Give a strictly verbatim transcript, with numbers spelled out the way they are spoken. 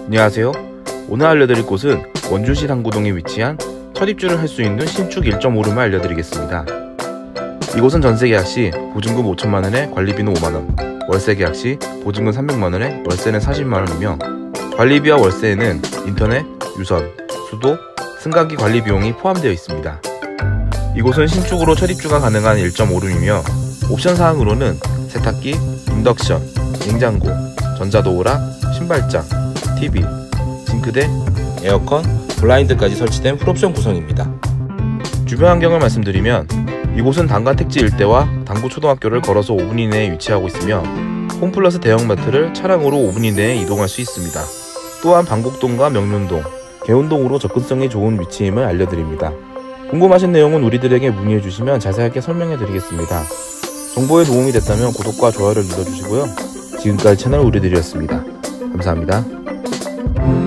안녕하세요. 오늘 알려드릴 곳은 원주시 당구동에 위치한 첫 입주를 할 수 있는 신축 일 점 오 룸을 알려드리겠습니다. 이곳은 전세 계약 시 보증금 오천만 원에 관리비는 오만 원, 월세 계약 시 보증금 삼백만 원에 월세는 사십만 원이며 관리비와 월세에는 인터넷, 유선, 수도, 승강기 관리 비용이 포함되어 있습니다. 이곳은 신축으로 첫 입주가 가능한 일 점 오 룸이며 옵션 사항으로는 세탁기, 인덕션, 냉장고, 전자도어락, 신발장, 티비, 싱크대, 에어컨, 블라인드까지 설치된 풀옵션 구성입니다. 주변 환경을 말씀드리면 이곳은 단관 택지 일대와 당구 초등학교를 걸어서 오 분 이내에 위치하고 있으며 홈플러스 대형마트를 차량으로 오 분 이내에 이동할 수 있습니다. 또한 방곡동과 명륜동, 개운동으로 접근성이 좋은 위치임을 알려드립니다. 궁금하신 내용은 우리들에게 문의해 주시면 자세하게 설명해 드리겠습니다. 정보에 도움이 됐다면 구독과 좋아요를 눌러주시고요. 지금까지 채널 우리들이었습니다. 감사합니다.